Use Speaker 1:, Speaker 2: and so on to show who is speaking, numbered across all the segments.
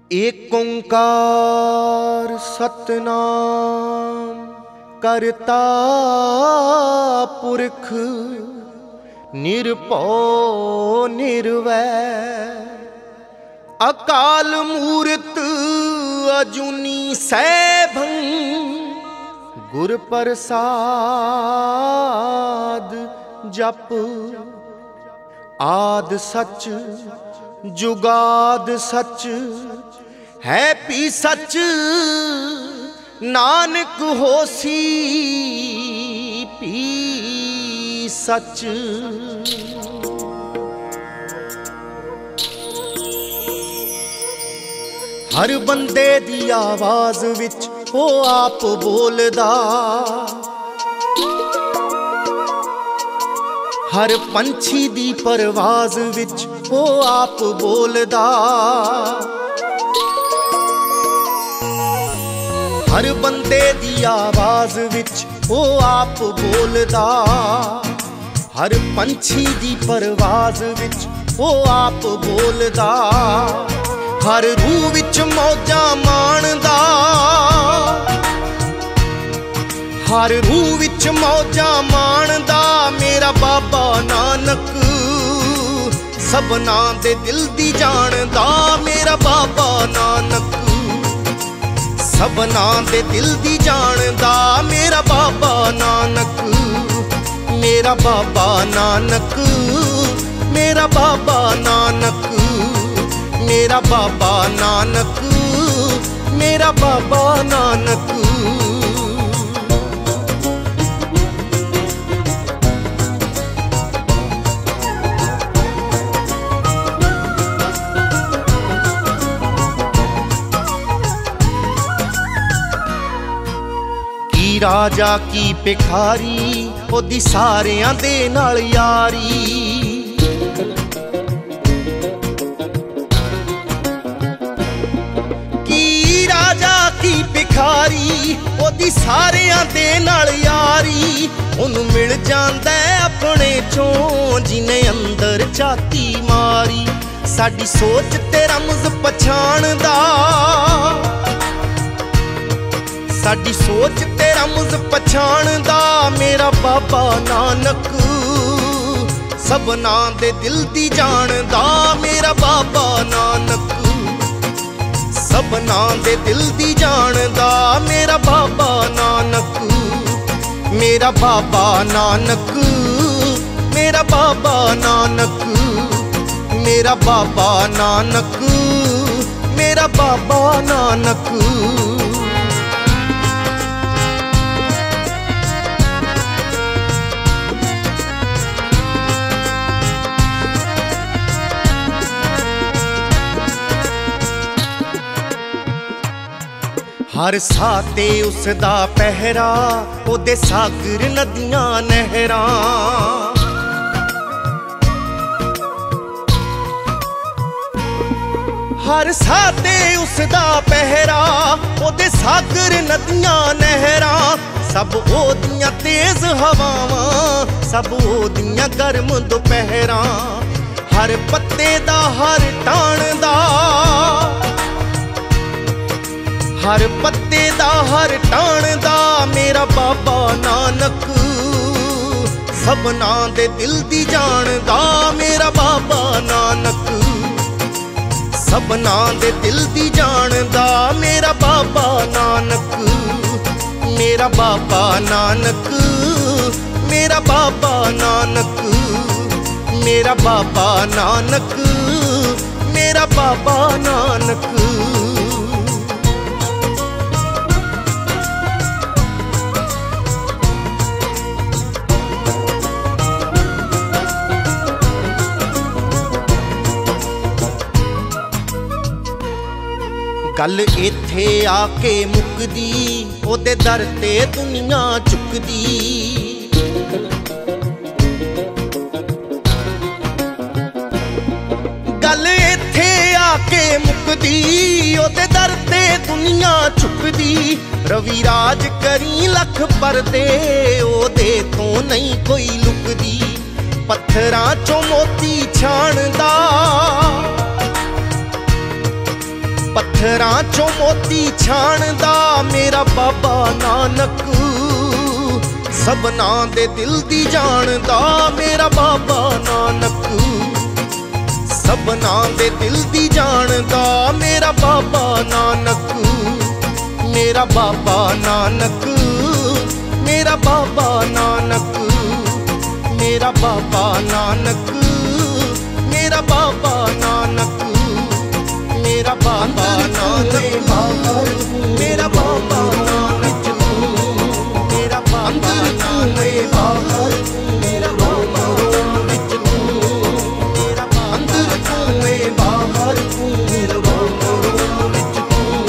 Speaker 1: एक ओंकार सतनाम करता पुरख निरभौ निर्वैर अकाल मूरत अजूनी सैभं गुर प्रसाद जप आद सच जुगाद सच है पी सच नानक होसी पी सच। हर बंदे दी आवाज विच ओ आप बोलदा, हर पंछी दी परवाज विच ओ आप बोलदा, हर बंदे दी आवाज विच ओ आप बोलदा, हर पंछी दी परवाज विच ओ आप बोलदा, हर रूह विच मौजां माणदा, हर रूह विच मौजां माणदा मेरा बाबा नानक सबना दे दिल दी जानदा, मेरा बाबा नानक सबना दे दिल दी जानदा, मेरा बाबा नानक, मेरा बाबा नानक, मेरा बाबा नानक, मेरा बाबा नानक, मेरा बाबा नानक। राजा की भिखारी ओदी सारियां दे नाल यारी, की राजा की भिखारी ओदी सारियां दे नाल यारी, ओनू मिल जांदा अपने चों जिने अंदर झाती मारी, साडी सोच ते रमज पछाणदा, साडी सोच ते रमज पछाणदा मेरा बाबा नानक सबना दे दिल दी जानदा, मेरा बाबा नानक सबना दे दिल दी जानदा, मेरा बाबा नानक, मेरा बाबा नानक, मेरा बाबा नानक, मेरा बाबा नानक, मेरा बाबा नानक। हर साते उसदा पहरा ओदे सागर नदियां नहरां, हर साते उसदा पहरा ओदे सागर नदियां नहरां, सब ओदियां तेज हवावां सब ओदियां गर्म दोपहरां, हर पत्ते दा हर टाण दा, हर पत्ते दा हर टाण दा मेरा बाबा नानक सबना दे दिल दी जानदा, मेरा बाबा नानक सबना दे दिल दी जानदा, मेरा बाबा नानक, मेरा बाबा नानक, मेरा बाबा नानक, मेरा बाबा नानक, मेरा बाबा नानक। गल इत्थे आके मुकदी ओदे दर ते दुनिया चुकदी, गल इत्थे आके मुकदी ओदे दर ते दुनिया चुकदी, रवि राज करी लख परदे ओदे तो नहीं कोई लुकदी, पत्थरां चों मोती छाणदा पत्थरां चों मोती छाणदा मेरा बाबा नानक, सबना दे दिल दी जानदा मेरा बाबा नानक, सबना दे दिल दी जानदा मेरा बाबा नानक, मेरा बाबा नानक, मेरा बाबा नानक, मेरा बाबा नानक, मेरा बाबा नानक, मेरा बाबा नानक, मेरा बाबा नानक, मेरा बाबा नानक, मेरा बाबा विच मेरा अंदर तूं बाहर मेरा बाबा विच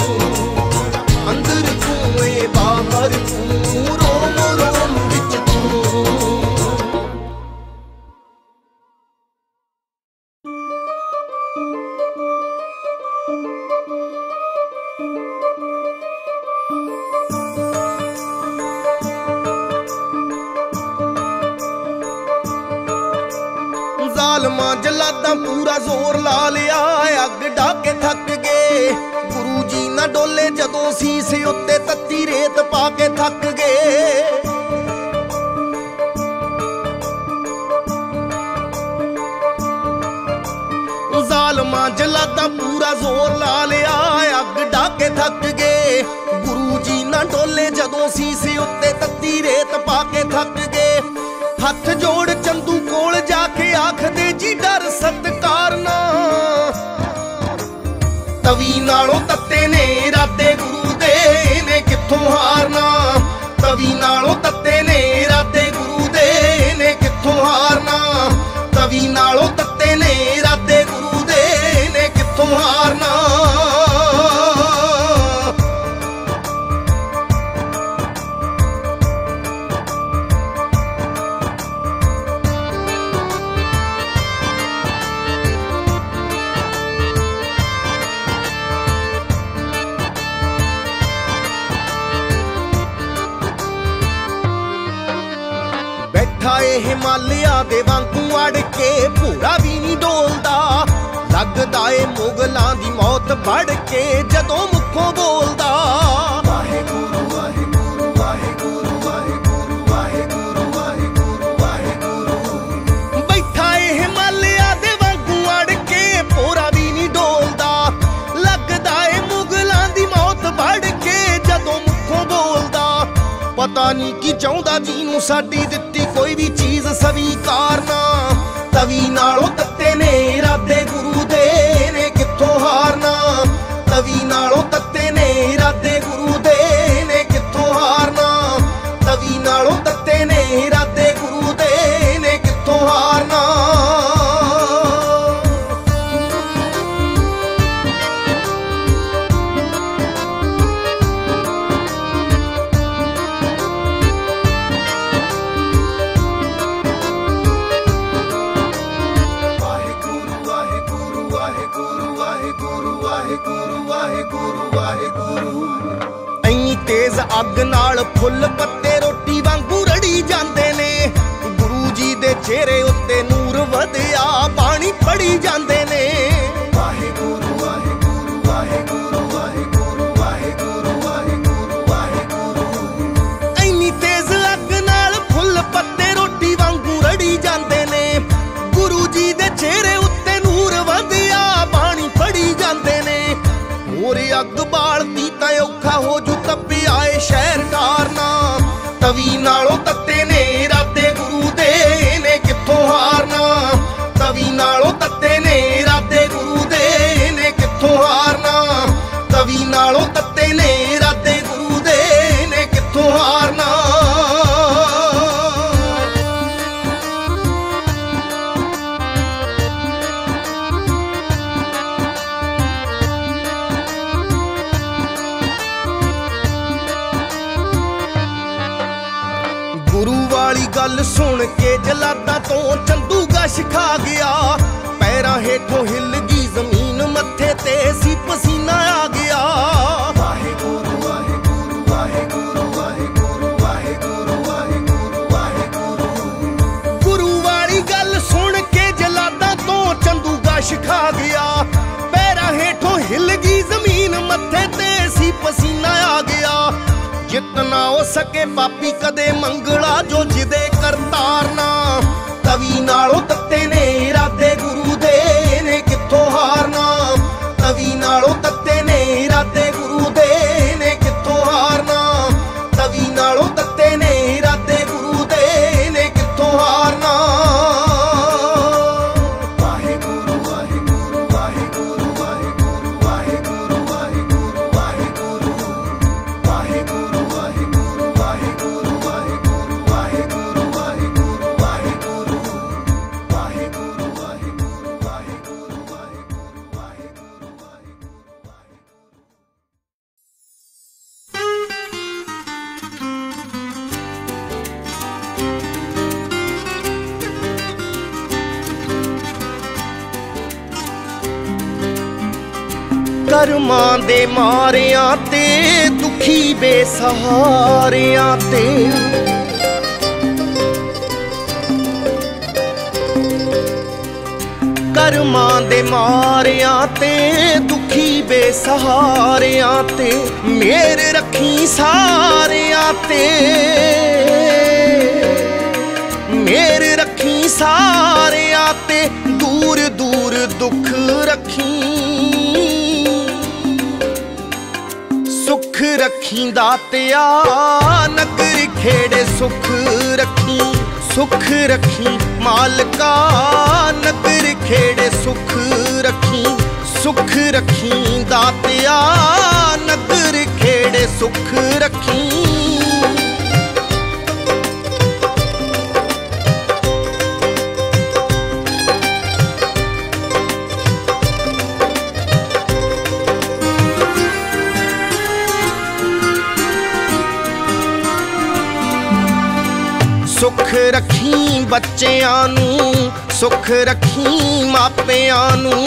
Speaker 1: अंदर तूं बाहर रोम रोम विच ज़ालमां जलादां पूरा जोर ला लिया, अग डाके थक गए। गुरु जी ना डोले जदों सीस उत्ते तत्ती रेत पा के थक गए। ज़ालमां जलादां पूरा जोर ला लिया, अग डाके थक गए। गुरु जी ना डोले जदों सीस उत्ते तत्ती रेत पा के थक गए। हथ जोड़ चंदू कोल जाके आखदे जी डर सत्कार ना, तवी नालों तत्ते ने इरादे गुरु दे ने कित्थों हारना, तवी नालों तत्ते ने इरादे गुरु दे ने कित्थों हारना, तवी नालों तत्ते ने इरादे गुरु दे ने कित्थों हारना। हिमालया दे वांगू अड़ के पूरा भी नहीं डोलदा, लगदा ए मुगलां दी मौत बढ़ के जदों मुखों बोलदा। वाहेगुरु वाहेगुरु वाहेगुरु वाहेगुरु वाहेगुरु वाहेगुरु वाहेगुरु। बैठा ए हिमालया दे वांगू अड़ के पूरा भी नहीं डोलदा, लगदा ए मुगलां दी मौत बढ़ के जदों मुखों बोलदा। पता नहीं की चाहुंदा जीनू साडी दित्ती कोई भी चीज स्वीकार ना, तवी नालों तत्ते ने इरादे गुरु दे ने कित्थों हारना, तवी नालों तत्ते ने इरादे गुरु दे ने कित्थों हारना, तवी नालों तत्ते ने इरादे गुरु दे ने कित्थों हारना। ਇੰਨੀ ਤੇਜ਼ ਅੱਗ ਨਾਲ ਫੁੱਲ ਪੱਤੇ ਰੋਟੀ ਵਾਂਗੂ ਰੜੀ ਜਾਂਦੇ ਨੇ, ਗੁਰੂ ਜੀ ਦੇ ਚਿਹਰੇ ਉੱਤੇ ਨੂਰ ਵਧਿਆ ਬਾਣੀ ਪੜੀ ਜਾਂਦੇ ਨੇ। ਵਾਹਿਗੁਰੂ ਵਾਹਿਗੁਰੂ ਵਾਹਿਗੁਰੂ ਵਾਹਿਗੁਰੂ ਵਾਹਿਗੁਰੂ ਵਾਹਿਗੁਰੂ ਵਾਹਿਗੁਰੂ। ਇੰਨੀ ਤੇਜ਼ ਅੱਗ ਨਾਲ ਫੁੱਲ ਪੱਤੇ ਰੋਟੀ ਵਾਂਗੂ ਰੜੀ ਜਾਂਦੇ ਨੇ, ਗੁਰੂ ਜੀ ਦੇ ਚਿਹਰੇ ਉੱਤੇ ਨੂਰ ਵਧਿਆ ਬਾਣੀ ਪੜੀ ਜਾਂਦੇ ਨੇ। ਹੋਰ ਅੱਗ ਬਾਲਦੀ ਤਾਂ ਔਖਾ ਹੋ ਜੂ ਤਪਿਆ ਏ ਸ਼ਹਿਰ ਟਾਰਨਾ, ਤਵੀ ਨਾਲੋਂ ਤੱਤੇ ਨੇ ਇਰਾਦੇ ਗੁਰੂ ਦੇ ਨੇ ਕਿੱਥੋਂ ਹਾਰਨਾ, ਤਵੀ ਨਾਲੋਂ ਤੱਤੇ ਨੇ ਇਰਾਦੇ ਗੁਰੂ ਦੇ ਨੇ ਕਿੱਥੋਂ ਹਾਰਨਾ, ਤਵੀ ਨਾਲੋਂ ਤੱਤੇ ਨੇ ਇਰਾਦੇ ਗੁਰੂ ਦੇ ਨੇ ਕਿੱਥੋਂ ਹਾਰਨਾ। गुरु वाली गल सुन के जलादा तो चंदू गश खा गया, पैरां हेठों हिल गई जमीन मत्थे ते सी पसीना आ गया। वाहेगुरु वाहेगुरु वाहेगुरु वाहेगुरु वाहेगुरु वाहेगुरु वाहेगुरु। गुरु वाली गल सुन के जलादा तो चंदू गश खा गया, पैरां हेठों हिल गई जमीन जित ना हो सके पापी कदे मंगला जो जिदे करतार ना। तवी नालों तत्ते ने इरादे गुरु दे ने किथों हारना। तवी नालों तत्ते ने इरादे गुरु दे ने किथों हारना। तवी नालों तत्ते ने इरादे गुरु दे ने किथों हारना। करमां दे मारियां ते दुखी बेसहारियां ते करमां दे मारियां ते दुखी बेसहारियां ते मेर रखी सारियां ते मेर रखी सारियां ते दूर दूर दुख रखी सुख रखी दातिया नगर खेड़े सुख रखी सुख रखी मालका नगर खेड़े सुख रखी सुख रखी दातिया नगर खेड़े सुख रखी। सुख रखी बच्चियां नूं सुख रखी मापियां नूं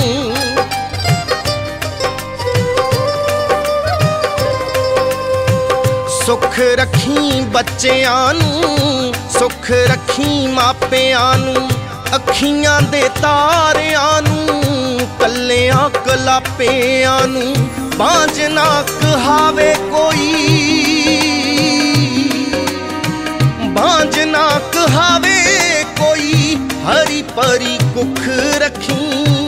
Speaker 1: सुख रखी बच्चियां नूं सुख रखी मापियां नूं अखियां दे तारियां नूं कल्लियां कलापियां नूं बांझ ना कहावे कोई बांझ ना कहावे कोई हरी परी कुख रखी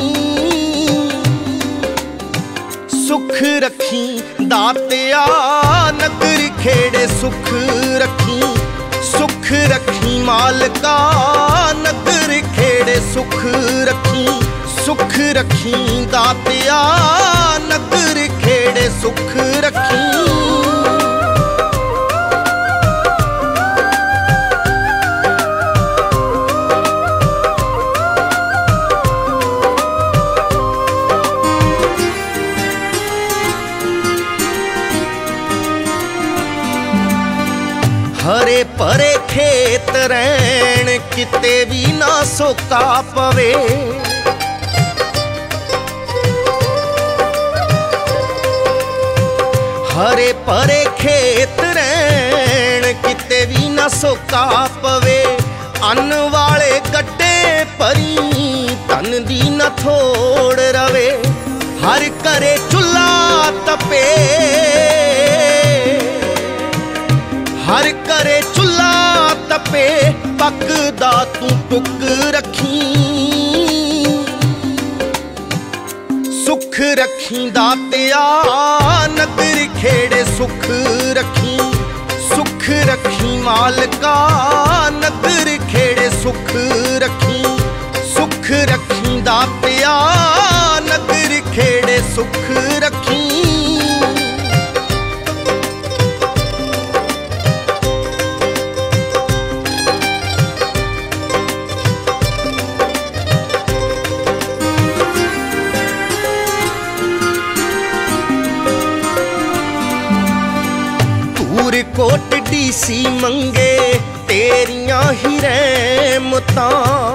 Speaker 1: सुख रखी दातिया नगर खेड़े सुख रखी सुख रखी मालका नगर खेड़े सुख रखी सुख रखी दातिया नगर खेड़े सुख रखी। हरे भरे खेत रैन किते भी ना सोका पवे हरे भरे खेत रैन किते भी ना सोका पवे अन्न वाले गड्डे भरी धन दी न थोड़ रवे हर घरे चुल्हा तपे हर घरे चुल्हा तपे पकदा तू टुक रखी सुख रखी दातिया नगर खेड़े सुख रखी सुख रखी मालका नगर खेड़े सुख रखी सुख रखी दातिया नगर खेड़े सुख रखी। कोट डीसी मंगे तेरियां ही रहमतां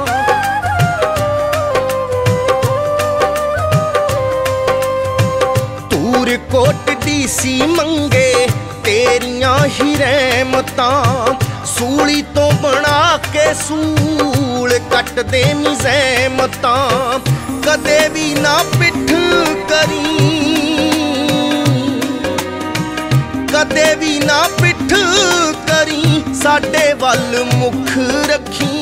Speaker 1: तूर कोट डीसी मंगे तेरियां ही रहमतां सूली तो बना के सूल कट दे मिज़ैमतां कदे भी ना पिठ करी कदे भी ना पिठ साडे वल मुख रखी,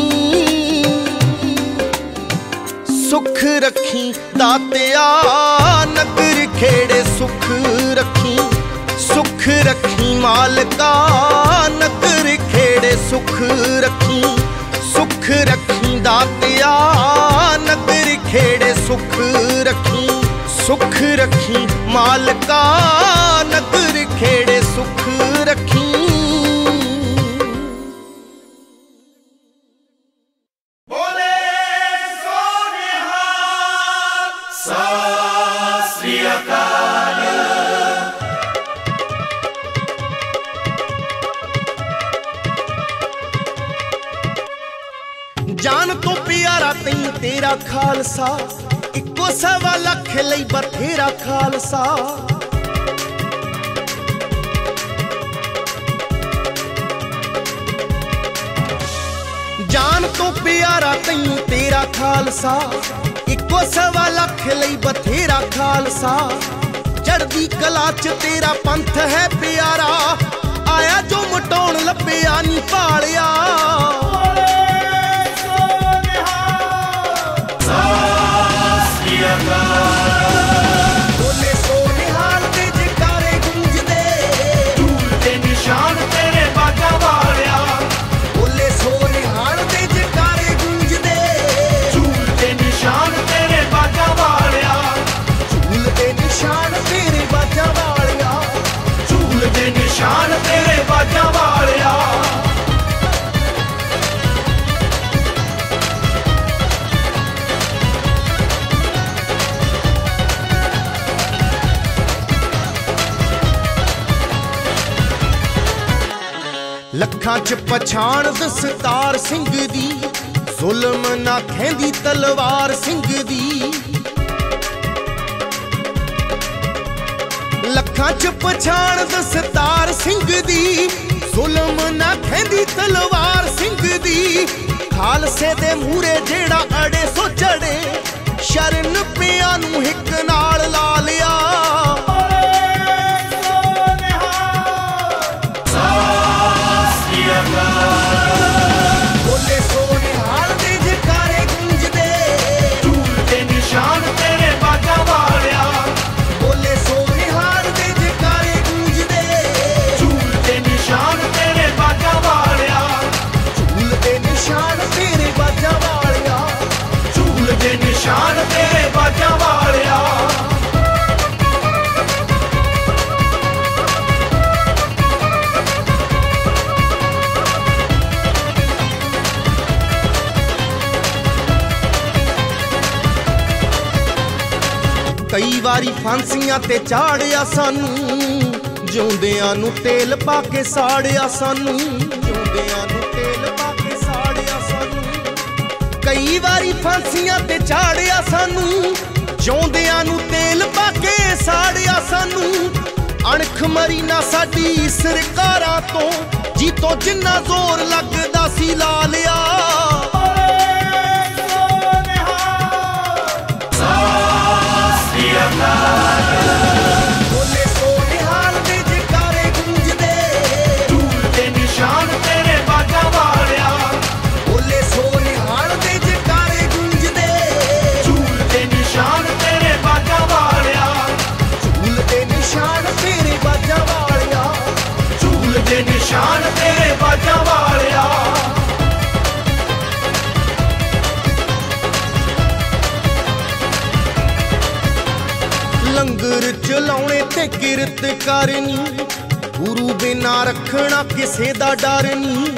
Speaker 1: सुख रखी दातिया नगर खेड़े सुख रखी, सुख रखी मालका नगर खेड़े सुख रखी, सुख रखी दातिया नगर खेड़े सुख रखी, सुख रखी मालका नगर खेड़े सुख रखी। जान तो प्यारा तैं तेरा खालसा, इको सवा लख लई बथेरा खालसा। जान तो प्यारा तैं तेरा खालसा, इको सवा लख लई बथेरा खालसा। चढ़दी कला च तेरा पंथ है प्यारा, आया जो मटाउण लभ्या नी भालिया। बोले सो निहाल दे जकारे गूंजदे, झूलदे निशान तेरे बाजा वालिया। बोले सो निहाल दे जकारे गूंजदे, झूलदे निशान तेरे बाजा वालिया। झूलदे निशान तेरे बाजा वालिया, झूलदे निशान तेरे बाजा वालिया। लखां च पछाण दस्तार सिंह दी, जुल्म ना खैंदी तलवार सिंह दी। लखां च पछाण दस्तार सिंह दी, जुल्म ना खैंदी तलवार सिंह दी। खालसे दे मूरे जेड़ा अड़े सो चढ़े, शरण पिया नूं हिक नाल ला लिया। बोले सो निहाल दे जकारे गूंजदे, झूलदे निशान तेरे बाजा वालिया। बोले सो निहाल दे जकारे गूंजदे, झूलदे निशान तेरे बाजा वालिया। झूलदे निशान तेरे बाजा वालिया, झूलदे निशान तेरे बाजा वालिया। कई वारी फांसियां ते चाड़िया सानू, जिउंदियां नू तेल पा के साड़िया सानू, जिउंदियां नू तेल पा के साड़िया सानू। कई वारी फांसियां ते चाड़िया सानू, जिउंदियां नू तेल पा के साड़िया सानू। अणख मरी ना साडी सरकारां तो, जी तो जिन्ना जोर लगदा सी ला लिया। बोले सो निहाल दे जकारे गूंजदे, झूलदे निशान तेरे बाजा वालिया। बोले सो निहाल दे जकारे गूंजदे, झूलदे निशान तेरे बाजा वालिया। झूलदे निशान तेरे बाजा वालिया, झूलदे निशान तेरे बाजा वालिया। लंगर चलाउणे ते किरत करनी, गुरु बिना रखना किसे दा डर नी।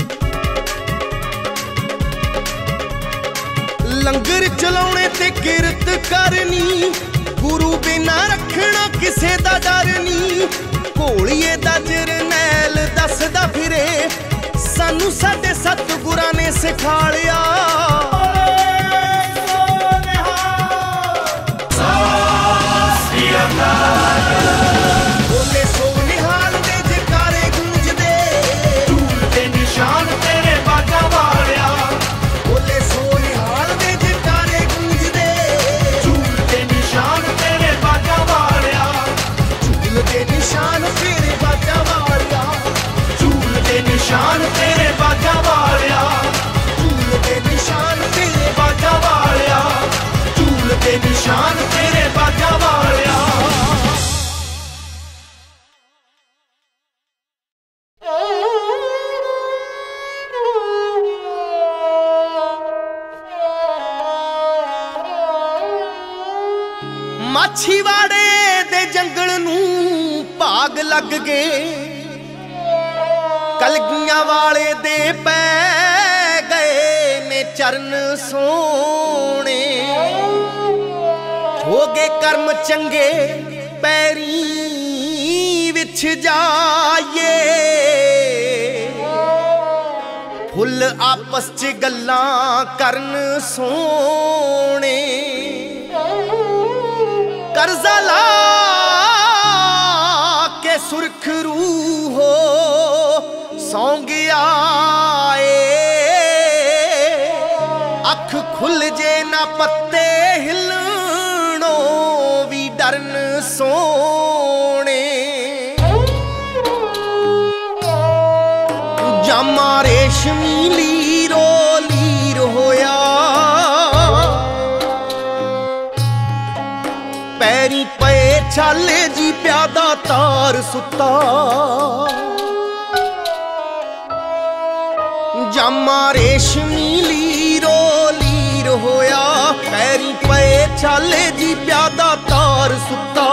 Speaker 1: लंगर चलाउणे ते किरत करनी, गुरु बिना रखना किसे दा डर नी। घोलिए दा जरनैल दसदा फिरे, सानू साडे सतगुरां ने सिखालिया। बोले सो निहाल दे जकारे गूंजदे, झूलदे निशान तेरे बाजा वालिया। बोले सो निहाल दे जकारे गूंजदे, झूलदे निशान तेरे बाजा वालिया। झूलदे निशान तेरे बाजा वालिया, झूलदे निशान माछीवाड़े दे जंगल नूं भाग लग गए, कलगियां वाले दे पै गए ने चरण सोने। हो गए कर्म चंगे पैरी विछ जाइए, फुल आपस च गल्लां करन सोने। कर्जा ला के सुरखरू हो सौं गया अख खुल जे ना पत्ते हिलनो भी डरन सोने। जामा रेशमी लीरो लीर होया, पैरी पे छाले जी प्यादा तार सुता। जामा रेशमी लीरो लीर होया, पैरी पे छाले जी प्यादा तार सुता।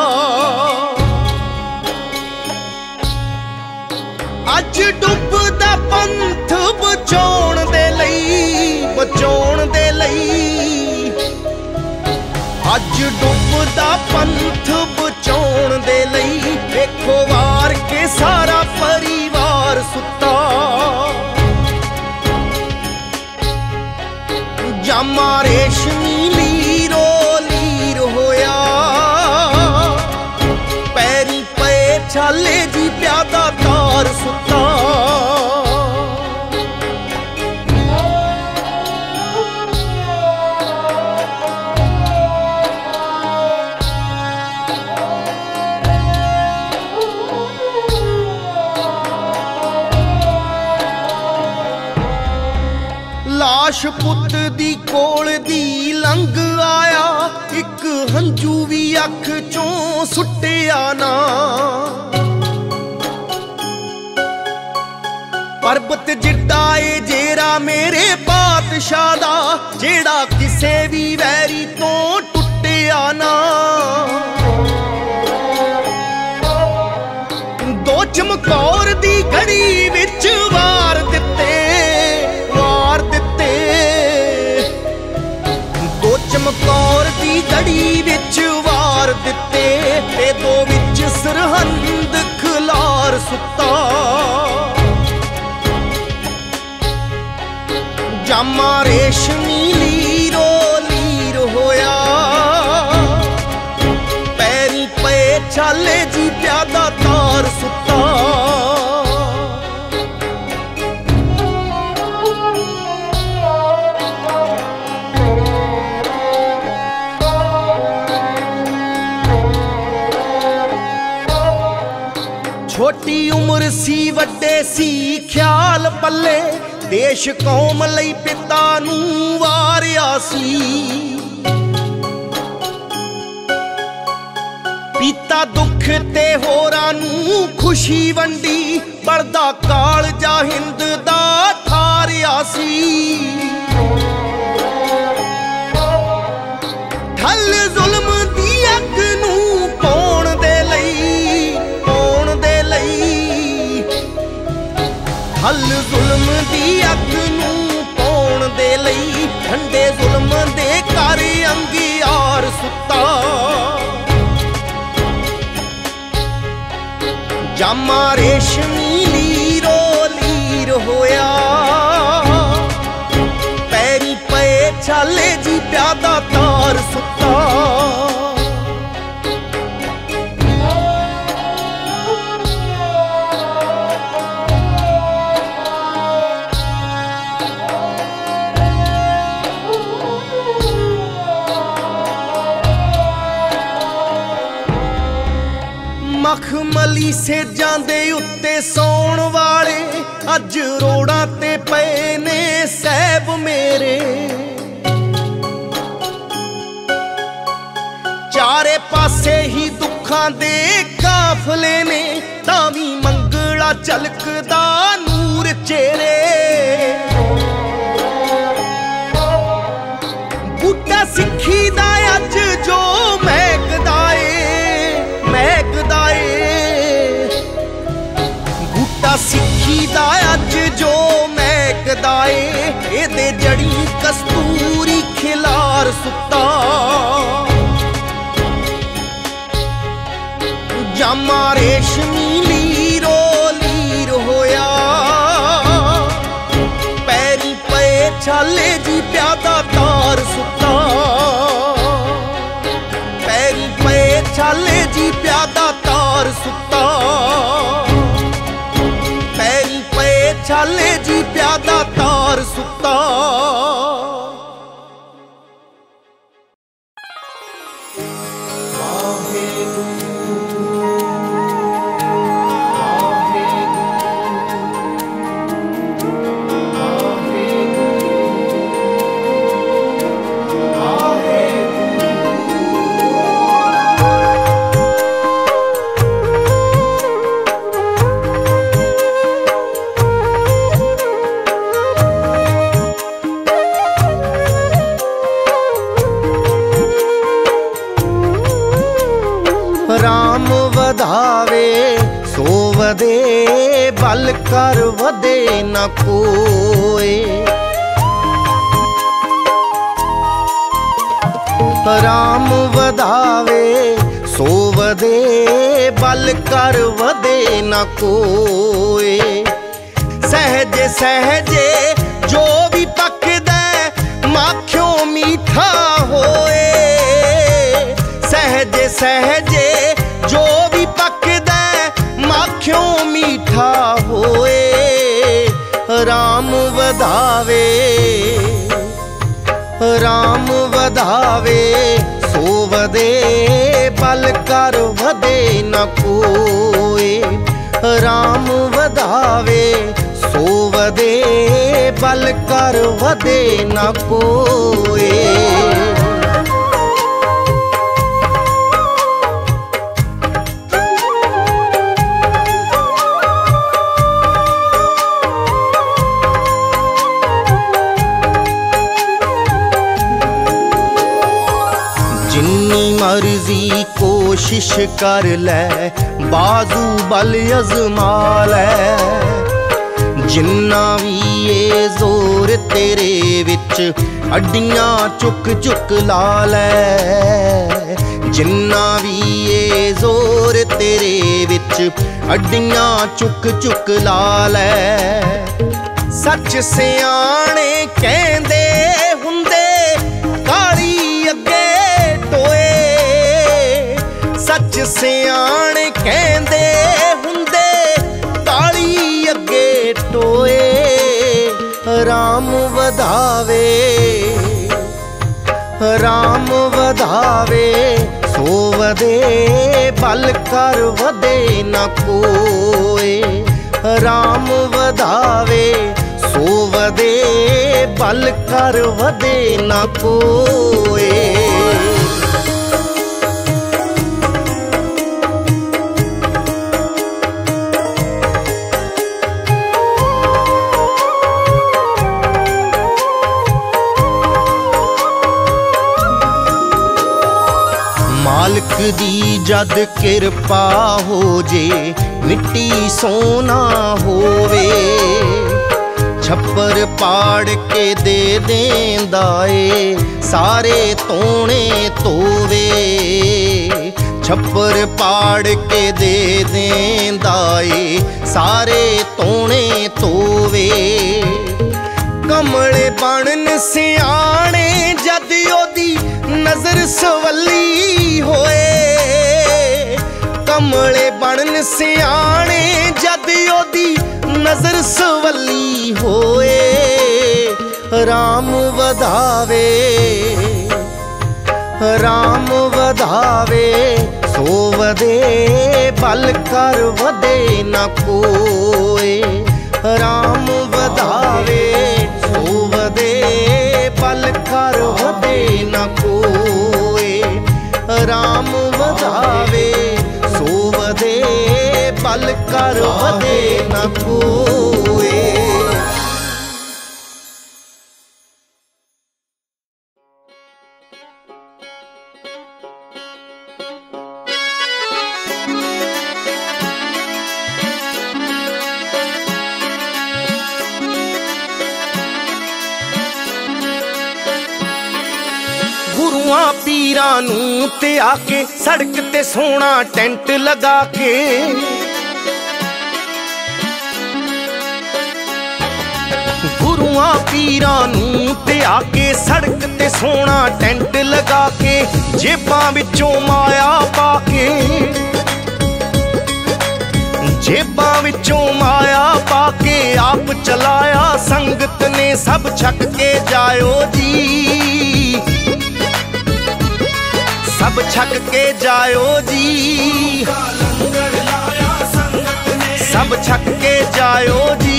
Speaker 1: अज डुबदा पंथ बचाउण दे लई, बचाउण दे लई। अज डुबदा पंथ बचाउण दे लई, देखो वार के सारा परिवार सुता। जामा रेशमी लीरो लीर होया, पैरी पे छाले जी प्यादा तार सुता। लाश पुत दी कोल दी लंघ आया, एक हंजू भी अख चों सुट्टिया ना। पर्बत जिड्डा ए जेरा मेरे बादशाह दा, जेड़ा किसे भी वैरी तो टुटिया ना। दो चमकौर दी घड़ी विच वार दिते, वार दिते। दो चमकौर दी घड़ी विच वार दिते, ते दो विच सरहंद खलार सुता। जामा रेशमी लीरो लीर होया, पैरी पे छाले जी प्यादा तार सुता। छोटी उम्र सी वड्डे सी ख्याल पल्ले, देश कौम लई पिता नू वारिया सी। पीता दुख ते होरां नू खुशी वंडी, बढ़दा काल जा हिंद दा थारिया सी। ठल जुल्म दी अग नू पौण दे लई, पौण दे लई। ठल जुल्म दी अग नू पौण दे लई, ठंडे जुल्म दे कर अंगियार सुता। जामा रेशमी लीरो लीर होया, पैरी पे छाले जी प्यादा तार सुता। मखमली से जांदे उत्ते सौण वाले, अज रोड़ा ते पे ने सैब मेरे। चारे पासे ही दुखां दे काफले ने, तावी मंगला झलकदा नूर चेहरे। बूटा सिक्खी दा अज जो महकदा, टहलदा ए एदे जड़ी कस्तूरी खिलार सुत्ता जामा रेशमी लीरो लीर होया पैरी पे छाले जी प्यादा तार सुत्ता पैरी पे छाले जी प्यादा तार सुत्ता पैरी पे छाले जी प्यादा तार सुत्ता राम वधावे सो वधे बल कर वधे न कोई राम वधावे सो वधे बल कर वधे न कोई सहजे सहजे जो भी पकदा माखियों मीठा होए सहजे सहजे जो भी पकदा माखियों मीठा होए राम वधावे सो वधे बल कर वधे न कोई राम वधावे सो वधे बल कर वधे न कोई मर्जी कोशिश कर ले बाजू बल अजमा ले जिन्ना भी ये जोर तेरे विच अड्डियां चुक चुक ला ले जिन्ना भी ये जोर तेरे विच अड्डियां चुक चुक ला ले सच सियाणे कहंदे हुंदे काली अगे टोए सच सियाणे कहंदे हुंदे काली अगे टोए राम वधावे सो वधे बल कर वधे न कोई राम वधावे सो वधे बल कर वधे न कोई मालिक दी जद किरपा हो जे मिट्टी सोना होवे छप्पर पाड़ के दे देंदा ए सारे तोने तोवे छप्पर पाड़ के दे देंदा ए सारे तोने तोवे कमले बनन सियाणे जद ओदी नजर सवली होए कमले बनन सियाणे जद ओदी नजर सवली होए राम वधावे सो वधे बल कर वधे न कोई राम वधावे सो वधे बल कर वधे न कोई राम वधावे सो वधे बल कर वधे न कोई पीरां नूं ते आके सड़क ते सोना टेंट लगा के, गुरुआं पीरां नूं ते आके सड़क ते सोना टेंट लगा के, जेबां विचों माया पाके, जेबां विचों माया पाके आप चलाया संगत ने सब छक के जायो जी, सब छक के जायो जी, सब छक के जायो जी,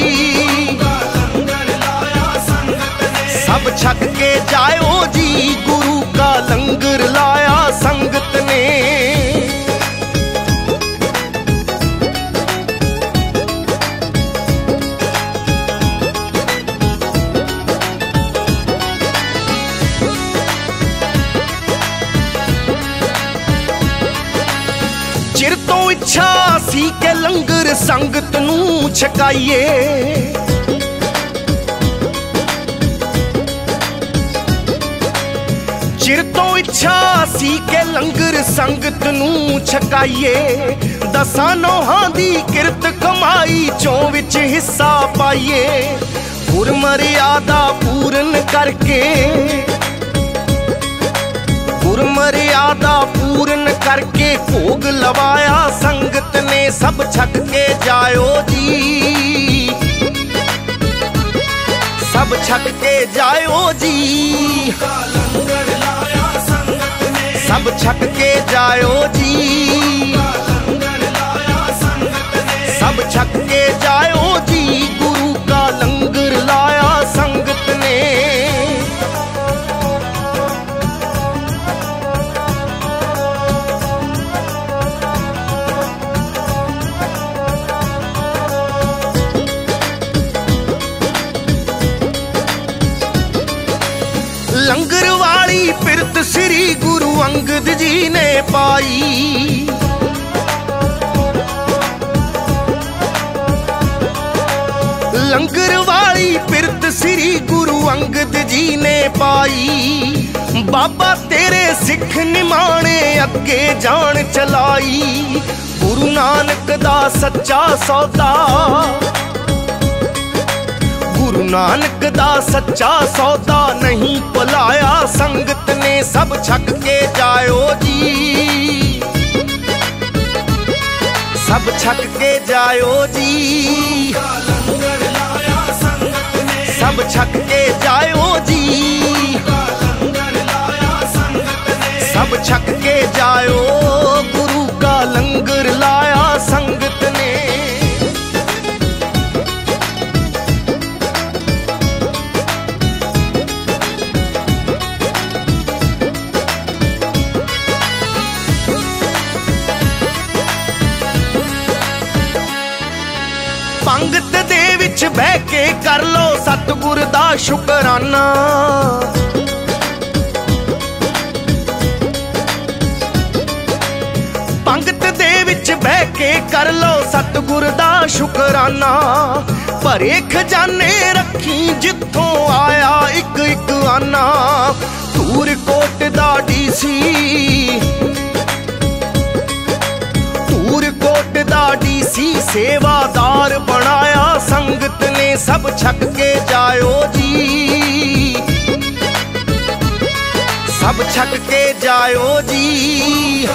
Speaker 1: सब छक के जायो जी, गुरु का लंगर लाया संगत ने। चिर तो इच्छा सी के लंगर संगत नूं छकाइए, चिर तो इच्छा सी के लंगर संगत नूं छकाइए, दसां नौहां दी किरत कमाई चों विच हिस्सा पाइए, गुरमर्यादा पूरन करके, गुरमर्यादा पूरन करके भोग लवाया संगत ने सब छक के जायो जी, सब छक के जायो जी, सब छक के जायो जी, सब छक के जायो जी, गुरु का लंगर लाया संगत ने। लंगर वाली पिरत श्री गुरु अंगद जी ने पाई, लंगर वाली पिरत श्री गुरु अंगद जी ने पाई, बाबा तेरे सिख निमाणे अगे जान चलाई, गुरु नानक दा सच्चा सौदा, गुरु नानक दा सच्चा सौदा नहीं भुलाया संगत ने सब छक के जायो जी, सब छक के जायो जी, सब छक के जायो जी, सब छक के जायो, गुरु का लंगर लाया संगत ने। पंगत दे विच बह के कर लो सतगुर दा शुकराना, पंगत दे विच बह के कर लो सतगुर दा शुकराना, भरे खजाने रखी जिथों आया इक इक आना, धूर कोट दा डीसी, धूर कोट दा डीसी सेवादार बनाया संगत ने सब छक के जायो जी, सब छक के जायो जी,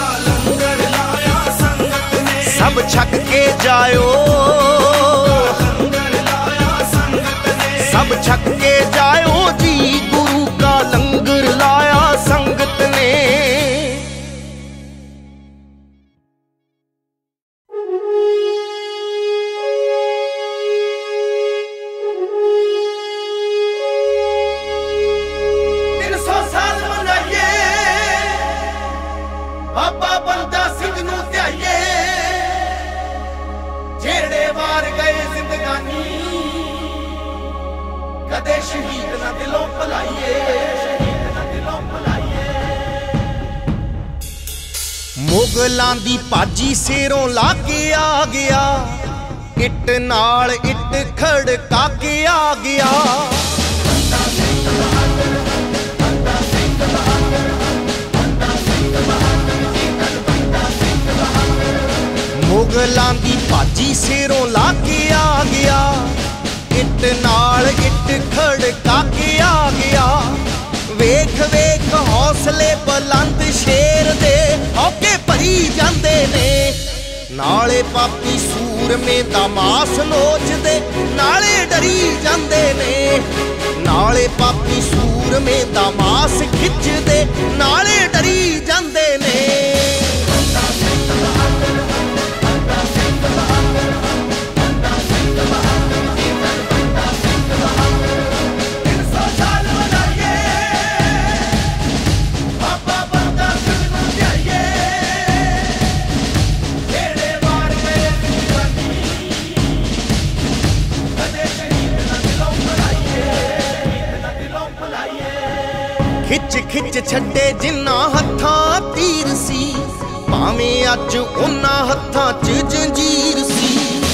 Speaker 1: सब छक के जायो, सब छक के जायो जी, गुरु का लंगर लाया संगत ने। बाबा बंदा सिंह नूं ध्याइए, जेड़े वार गए जिंदगानी, कदे शहीद ना दिलों भुलाइए, शहीद ना दिलों भुलाइए। मुगलां दी भाजी सिरों लाके आ गया, इट नाल इट खड़का के आ गया, मुगलों की भाजी सिरों ला के आ गया, इट नाल इट खड़का के आ गया। वेख वेख हौसले बुलंद शेर दे औके भरी जांदे ने, नाले पापी सूरमे दा मास नोचदे नाले डरी जांदे ने। नाले पापी सूरमे दा मास खिचदे नाले डरी जांदे ने। खिच खिच छड्डे जिन्ना हत्थां तीर सी, भावें अज उन्ना हत्थां च जंजीर सी।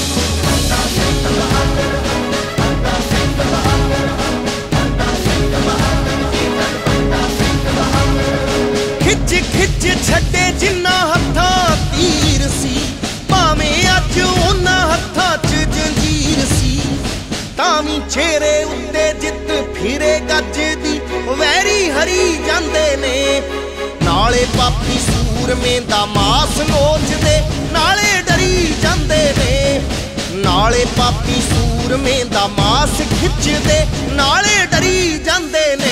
Speaker 1: खिच खिच छड्डे जिन्ना हत्थां तीर सी, भावें अज उन्ना हत्थां च जंजीर सी। तावी चेहरे उत्ते जित फिरे गज दी वैरी हरी जांदे ने, नाले पापी सूरमे दा मास नोचदे नाले डरी जांदे ने। नाले पापी सूरमे दा मास खिचदे नाले डरी जांदे ने।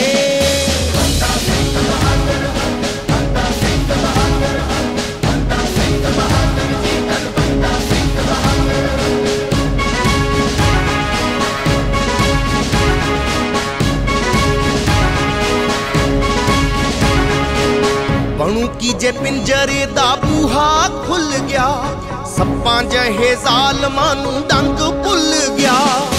Speaker 1: बनू की जे पिंजरे दा बूहा खुल गया, सप्पां जहे ज़ालमां नूं डंग भुल गया।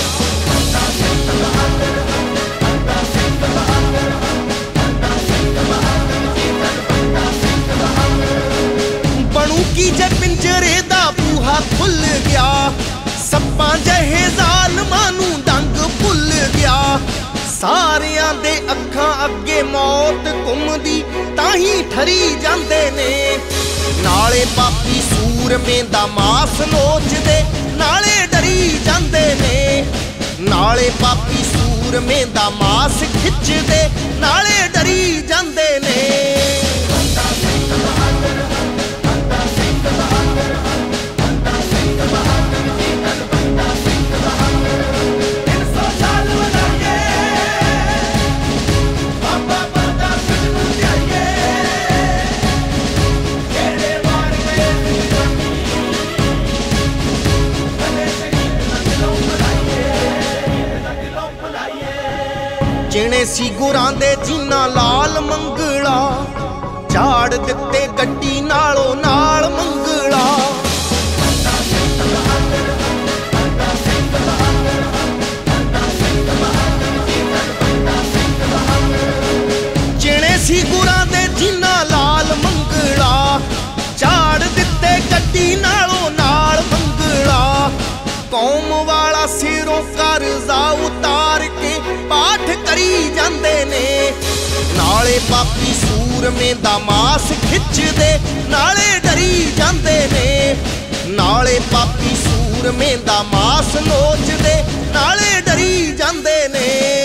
Speaker 1: बनू की जे पिंजरे दा बूहा खुल गया, सप्पां जहे ज़ालमां नूं डंग भुल गया। सारियां दे अखां अगे मौत घुमदी ताही ठरी जांदे ने, नाले पापी सूरमे दा मास नोचदे नाले डरी जांदे ने। नाले पापी सूरमे दा मास खिचदे नाले डरी जांदे ने। जिने सी गुरां दे जीना लाल मंगला, झाड़ दिते गड्डी नालों नाल मंगला। जिने सी गुरां दे जीना लाल मंगला, झाड़ दिते गड्डी नालों नाल मंगला। कौम वाला सिरों कर्जा उतार के पाठ करी जांदे ने, नाले पापी सूरमे दा मास खिचदे नाले डरी जांदे ने। नाले पापी सूरमे दा मास नोचदे नाले डरी जांदे ने।